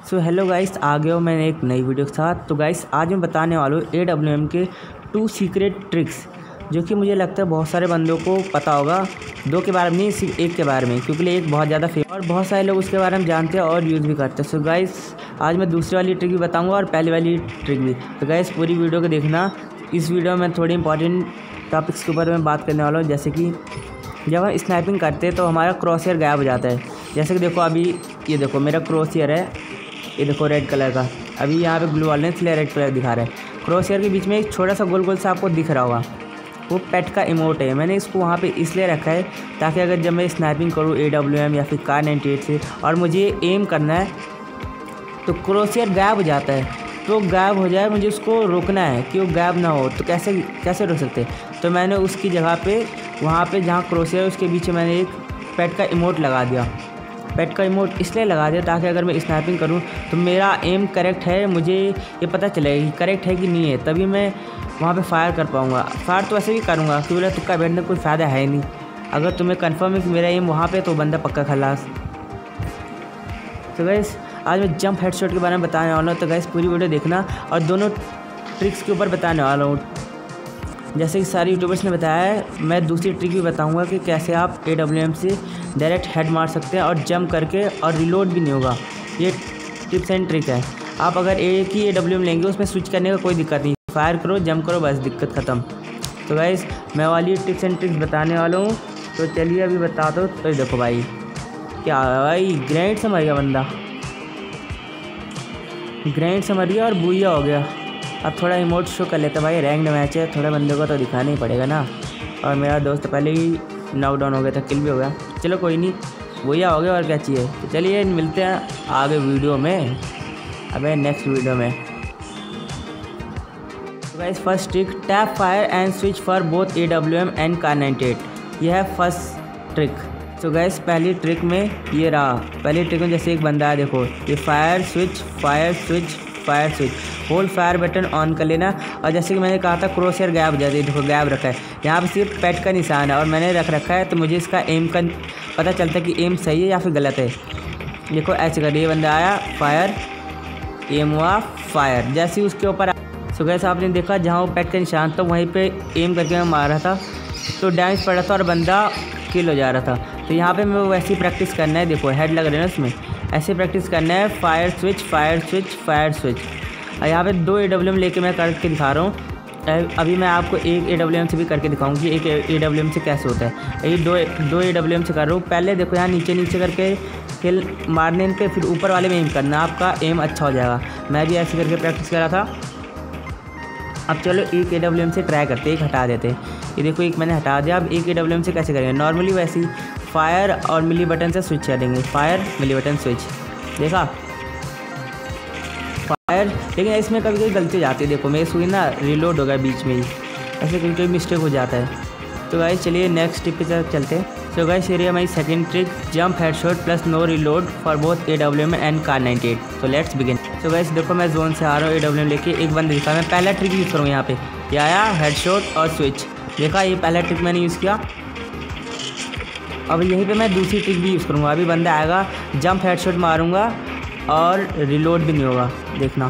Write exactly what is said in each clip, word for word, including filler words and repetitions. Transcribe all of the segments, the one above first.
So hello guys, आ गया हूँ मैंने एक नई वीडियो के साथ। तो गाइस आज मैं बताने वाला हूँ ए डब्ल्यू एम के टू सीक्रेट ट्रिक्स, जो कि मुझे लगता है बहुत सारे बंदों को पता होगा। दो के बारे में नहीं, सिर्फ एक के बारे में, क्योंकि एक बहुत ज़्यादा फेमस और बहुत सारे लोग उसके बारे में जानते हैं और यूज़ भी करते हैं। सो गाइस आज मैं दूसरी वाली ट्रिक भी बताऊँगा और पहली वाली ट्रिक भी। तो गाइस पूरी वीडियो को देखना। इस वीडियो में थोड़ी इंपॉर्टेंट टॉपिक्स के ऊपर मैं बात करने वाला हूँ, जैसे कि जब हम स्नैपिंग करते हैं तो हमारा क्रॉसहेयर गायब हो जाता है। जैसे कि देखो अभी ये देखो मेरा क्रॉसहेयर है, ये देखो रेड कलर का। अभी यहाँ पे ब्लू वाले इसलिए रेड कलर दिखा रहा है। क्रॉसहेयर के बीच में एक छोटा सा गोल गोल सा आपको दिख रहा होगा, वो पेट का इमोट है। मैंने इसको वहाँ पे इसलिए रखा है ताकि अगर जब मैं स्नैपिंग करूँ ए डब्ल्यू एम या फिर कार नाइन्टी एट से और मुझे एम करना है तो क्रॉसहेयर गायब हो जाता है, तो गायब हो जाए, मुझे उसको रोकना है कि वो गायब ना हो। तो कैसे कैसे रोक सकते हैं? तो मैंने उसकी जगह पे वहाँ पे जहाँ क्रॉसहेयर है उसके पीछे मैंने एक पेट का इमोट लगा दिया। पेट का इमोट इसलिए लगा दिया ताकि अगर मैं स्नैपिंग करूं तो मेरा एम करेक्ट है, मुझे ये पता चलेगा कि करेक्ट है कि नहीं है, तभी मैं वहाँ पे फायर कर पाऊँगा। फायर तो वैसे भी करूँगा क्योंकि बोला तुक्का बैठने कोई फ़ायदा है ही नहीं। अगर तुम्हें कंफर्म है कि मेरा एम वहाँ पे तो बंदा पक्का खलास। तो गाइस आज मैं जंप हेडशॉट के बारे में बताने वाला हूँ। तो गाइस पूरी वीडियो देखना और दोनों ट्रिक्स के ऊपर बताने वाला हूँ। जैसे कि सारे यूट्यूबर्स ने बताया है, मैं दूसरी ट्रिक भी बताऊंगा कि कैसे आप ए डब्ल्यू एम से डायरेक्ट हेड मार सकते हैं और जंप करके, और रिलोड भी नहीं होगा। ये टिप्स एंड ट्रिक है। आप अगर एक ही ए डब्ल्यू एम लेंगे उसमें स्विच करने का कोई दिक्कत नहीं, फायर करो जंप करो बस, दिक्कत ख़त्म। तो गाइस मैं वाली टिप्स एंड ट्रिक्स बताने वाला हूँ, तो चलिए अभी बता दो। तो देखो भाई क्या भाई ग्रेनेड से मर गया बंदा, ग्रेनेड से मर गया और बुइया हो गया। अब थोड़ा इमोट शो कर लेते भाई, रैंक्ड मैच है, थोड़ा बंदे को तो दिखाना ही पड़ेगा ना। और मेरा दोस्त पहले ही नॉकडाउन हो गया था, किल भी हो गया। चलो कोई नहीं, वही हो गया और क्या चाहिए। तो चलिए मिलते हैं आगे वीडियो में, अबे नेक्स्ट वीडियो में। तो guys first trick, tap fire and switch for both A W M and Kar ninety eight. यह है फर्स्ट ट्रिक। तो गाइस पहली ट्रिक में ये रहा, पहली ट्रिक में जैसे एक बंदा है, देखो ये fire switch fire switch fire switch, hold fire button on कर लेना। और जैसे कि मैंने कहा था क्रॉसहेयर गायब हो जाती है, देखो गायब रखा है। यहाँ पे सिर्फ पेट का निशान है और मैंने रख रखा है, तो मुझे इसका एम का पता चलता है कि एम सही है या फिर गलत है। देखो ऐसे कर, ये बंदा आया फायर, एम हुआ फायर, जैसे ही उसके ऊपर। सो गाइस आपने देखा जहाँ वो पेट का निशान था वहीं पर एम करके मैं मार रहा था तो डैमेज पड़ रहा था और बंदा किल हो जा रहा था। तो यहाँ पे मैं वैसे ही प्रैक्टिस करना है, देखो हेड लग रहे हैं उसमें, ऐसे प्रैक्टिस करना है, fire switch fire switch fire switch. और यहाँ पे दो ए डब्ल्यू एम लेके मैं करके दिखा रहा हूँ। अभी मैं आपको एक ए डब्ल्यू एम से भी करके दिखाऊंगी कि एक ए डब्ल्यू एम से कैसे होता है। ये दो दो ए डब्ल्यू एम से कर रहा हूँ। पहले देखो यहाँ नीचे नीचे करके किल मारने के, फिर ऊपर वाले में एम करना, आपका एम अच्छा हो जाएगा। मैं भी ऐसे करके प्रैक्टिस कर रहा था। अब चलो एक ए डब्ल्यू एम से ट्राई करते, एक हटा देते। ये देखो एक मैंने हटा दिया। अब एक ए डब्ल्यू एम से कैसे करेंगे, नॉर्मली वैसे ही फायर और मिली बटन से स्विच करेंगे, फायर मिली बटन स्विच, देखा फायर। लेकिन इसमें कभी कभी गलती हो जाती है, देखो मेरी सुई ना रिलोड हो गया बीच में ही, ऐसे कभी कभी मिस्टेक हो जाता है। तो गाइस चलिए नेक्स्ट टिप पे चलते हैं। तो गाइस ये हमारी second trick, jump headshot plus no reload for both A W M and Kar ninety eight. तो लेट्स बिगिन। तो गाइस देखो मैं जोन से आ रहा हूँ, ए डब्ल्यू एम लेके एक बंदा दिखा, मैं पहला ट्रिक यूज़ करूँ यहाँ पे। ये आया हेडशॉट और स्विच, देखा ये पहला ट्रिक मैंने यूज़ किया। अब यहीं पे मैं दूसरी ट्रिक भी यूज़ करूँगा। अभी बंदा आएगा, जंप हेडशॉट मारूंगा और रिलोड भी नहीं होगा, देखना।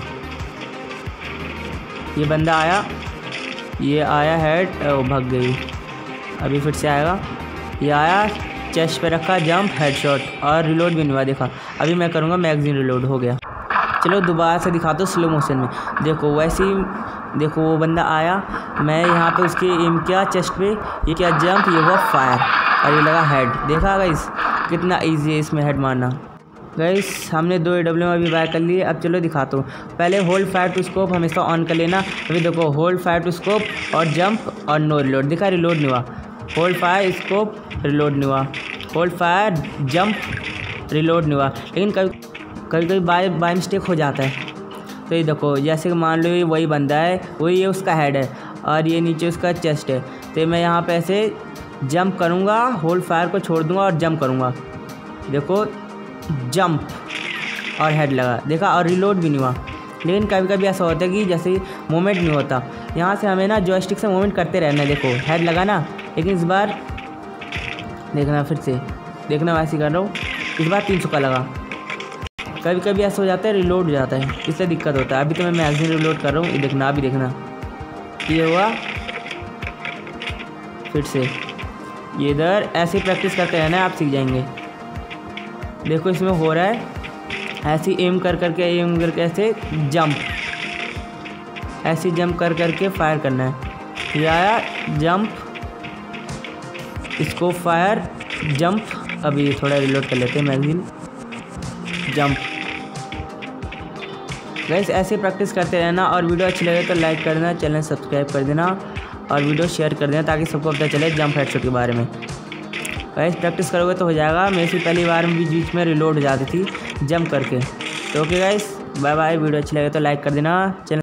ये बंदा आया, ये आया हेड, भाग गई। अभी फिर से आएगा, ये आया चेस्ट पे रखा, जंप हेडशॉट और रिलोड भी नहीं हुआ, देखा। अभी मैं करूँगा मैगजीन रिलोड, हो गया। चलो दोबारा से दिखा दो स्लो मोशन में, देखो वैसे ही। देखो वो बंदा आया, मैं यहाँ पे उसके एम किया चेस्ट पे, ये क्या जंप, ये हुआ फायर और ये लगा हेड। देखा गाइस कितना इजी है इसमें हेड मारना। गाइस हमने दो ए डब्ल्यू एम अभी बाय कर लिए। अब चलो दिखाता हूँ। पहले होल्ड फायर टू स्कोप हमेशा ऑन कर लेना। अभी देखो होल्ड फायर टू स्कोप और जंप और नो रिलोड, देखा रिलोड नहीं हुआ। होल्ड फायर स्कोप रिलोड नहीं हुआ, होल्ड फायर जंप रिलोड नहीं हुआ। लेकिन कभी कभी कभी बाय बाय मिस्टेक हो जाता है। तो ये देखो जैसे कि मान लो ये वही बंदा है, वही ये उसका हेड है और ये नीचे उसका चेस्ट है। तो मैं यहाँ पे ऐसे जंप करूँगा, होल्ड फायर को छोड़ दूँगा और जंप करूँगा, देखो जंप और हेड लगा, देखा, और रिलोड भी नहीं हुआ। लेकिन कभी कभी ऐसा होता है कि जैसे मूवमेंट नहीं होता, यहाँ से हमें ना जॉयस्टिक से मूवमेंट करते रहना है। देखो हेड लगा ना, लेकिन इस बार देखना, फिर से देखना, वैसे कर रहा हूँ, इस बार तीन सौ का लगा। कभी कभी ऐसा हो जाता है रिलोड हो जाता है, इससे दिक्कत होता है। अभी तो मैं मैगजीन रिलोड कर रहा हूँ, ये देखना अभी देखना ये हुआ फिर से। ये इधर ऐसे प्रैक्टिस करते रहना, आप सीख जाएंगे। देखो इसमें हो रहा है ऐसे एम कर करके एम करके ऐसे जंप, ऐसे जंप कर करके फायर करना है। ये आया जंप, इसको फायर जंप। अभी थोड़ा रिलोड कर लेते हैं मैगजीन, जंप। गाइस ऐसे प्रैक्टिस करते रहना, और वीडियो अच्छी लगे तो लाइक कर देना, चैनल सब्सक्राइब कर देना और वीडियो शेयर कर देना ताकि सबको पता चले जंप हेडशॉट के बारे में। गाइस प्रैक्टिस करोगे तो हो जाएगा। मेरे से पहली बार में बीच बीच में रिलोड हो जाती थी जंप करके। तो okay guys, bye bye. Video अच्छी लगे तो लाइक कर देना, चैनल